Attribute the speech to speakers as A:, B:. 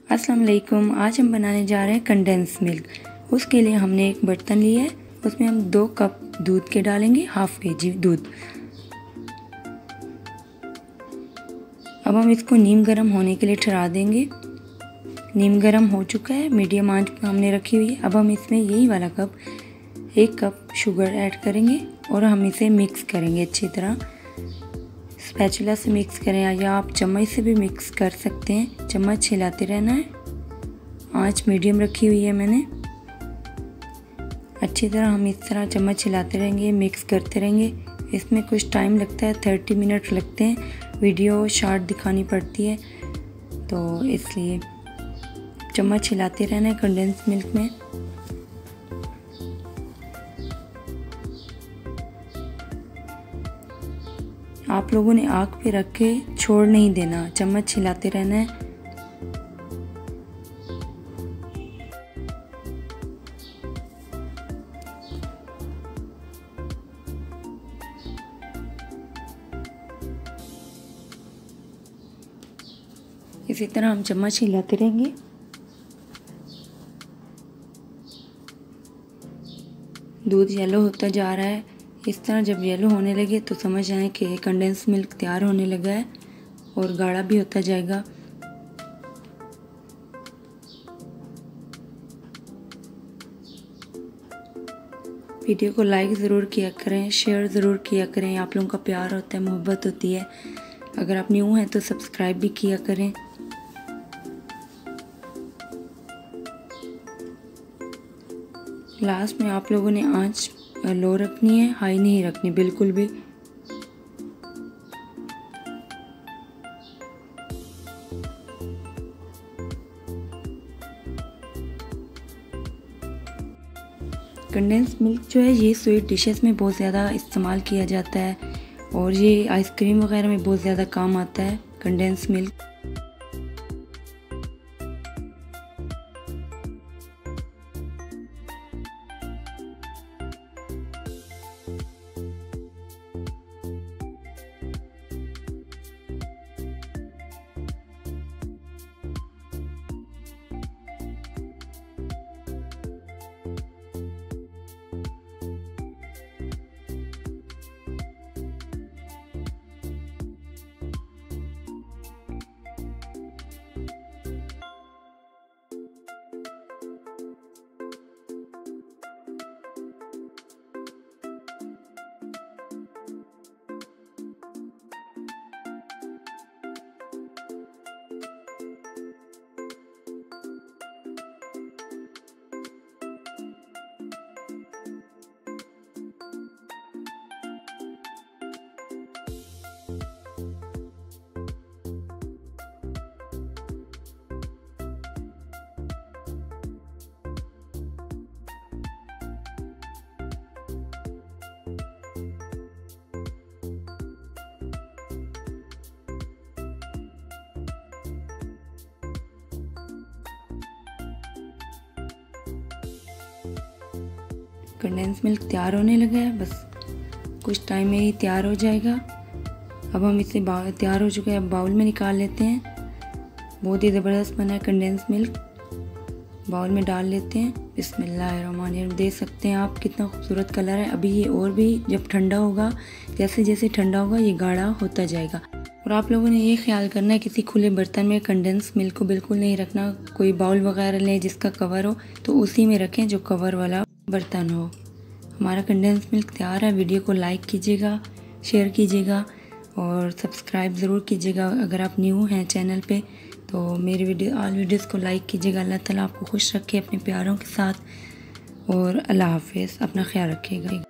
A: अस्सलाम वालेकुम। आज हम बनाने जा रहे हैं कंडेंस मिल्क। उसके लिए हमने एक बर्तन लिया है, उसमें हम 2 कप दूध के डालेंगे, हाफ kg दूध। अब हम इसको नीम गर्म होने के लिए ठहरा देंगे। नीम गर्म हो चुका है, मीडियम आंच पर हमने रखी हुई है। अब हम इसमें यही वाला कप 1 कप शुगर ऐड करेंगे और हम इसे मिक्स करेंगे अच्छी तरह। स्पैचुला से मिक्स करें या आप चम्मच से भी मिक्स कर सकते हैं। चम्मच हिलाते रहना है। आंच मीडियम रखी हुई है मैंने। अच्छी तरह हम इस तरह चम्मच हिलाते रहेंगे, मिक्स करते रहेंगे। इसमें कुछ टाइम लगता है, 30 मिनट लगते हैं। वीडियो शॉर्ट दिखानी पड़ती है तो इसलिए चम्मच हिलाते रहना है कंडेंस मिल्क में। आप लोगों ने आग पे रख के छोड़ नहीं देना, चम्मच हिलाते रहना है। इसी तरह हम चम्मच हिलाते रहेंगे। दूध येलो होता जा रहा है। इस तरह जब येलो होने लगे तो समझ आए कि कंडेंस मिल्क तैयार होने लगा है और गाढ़ा भी होता जाएगा। वीडियो को लाइक ज़रूर किया करें, शेयर ज़रूर किया करें। आप लोगों का प्यार होता है, मोहब्बत होती है। अगर आप न्यू हैं तो सब्सक्राइब भी किया करें। लास्ट में आप लोगों ने आंच लो रखनी है, हाई नहीं रखनी बिल्कुल भी। कंडेंस मिल्क जो है ये स्वीट डिशेस में बहुत ज़्यादा इस्तेमाल किया जाता है और ये आइसक्रीम वगैरह में बहुत ज़्यादा काम आता है कंडेंस मिल्क। कंडेंस मिल्क तैयार होने लगा है, बस कुछ टाइम में ही तैयार हो जाएगा। अब हम इसे तैयार हो चुका है, अब बाउल में निकाल लेते हैं। बहुत ही ज़बरदस्त बना है कंडेंस मिल्क। बाउल में डाल लेते हैं। बिस्मिल्लाहिर्रहमानिर्रहीम। देख सकते हैं आप कितना खूबसूरत कलर है। अभी ये और भी जब ठंडा होगा, जैसे जैसे ठंडा होगा ये गाढ़ा होता जाएगा। और आप लोगों ने ये ख्याल करना है किसी खुले बर्तन में कंडेंस मिल्क को बिल्कुल नहीं रखना। कोई बाउल वगैरह लें जिसका कवर हो तो उसी में रखें जो कवर वाला बर्तन हो। हमारा कंडेंस मिल्क तैयार है। वीडियो को लाइक कीजिएगा, शेयर कीजिएगा और सब्सक्राइब ज़रूर कीजिएगा। अगर आप न्यू हैं चैनल पे तो मेरे वीडियोस को लाइक कीजिएगा। अल्लाह ताला आपको खुश रखे अपने प्यारों के साथ और अल्लाह हाफिज़। अपना ख्याल रखिएगा।